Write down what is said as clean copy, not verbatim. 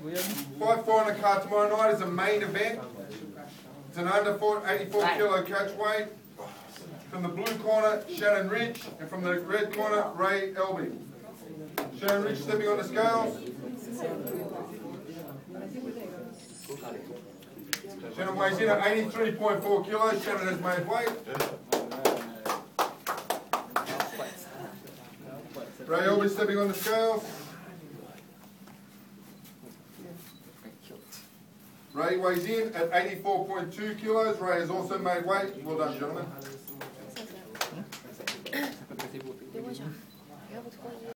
Fight 4 on the card tomorrow night is a main event. It's an under 84 kilo catch weight. From the blue corner, Shannon Ritch, and from the red corner, Elbe. Shannon Ritch stepping on the scales. Shannon weighs in at 83.4 kilos. Shannon has made weight. Elbe stepping on the scales. Ray weighs in at 84.2 kilos. Ray has also made weight. Well done, gentlemen.